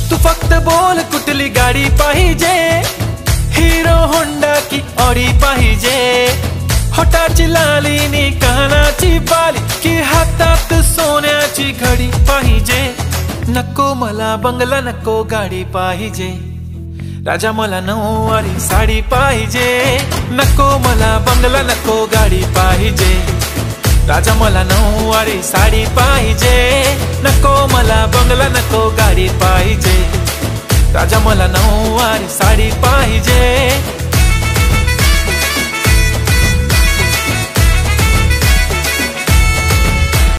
तू फक्त बोल कुठली गाडी पाहिजे, हिरो होंडा की ऑडी पाहिजे, होटाची लाली नी कानाची बाली की हातात सोन्याची घडी पाहिजे। नको मला बंगला नको गाडी पाहिजे, राजा मला नऊवारी साडी पाहिजे। नको मला बंगला नको गाडी पाहिजे, राजा मला नऊवारी साडी पाहिजे। नको मला बंगला नको गाडी पाहिजे, राजा मला नऊवारी साडी पाहिजे।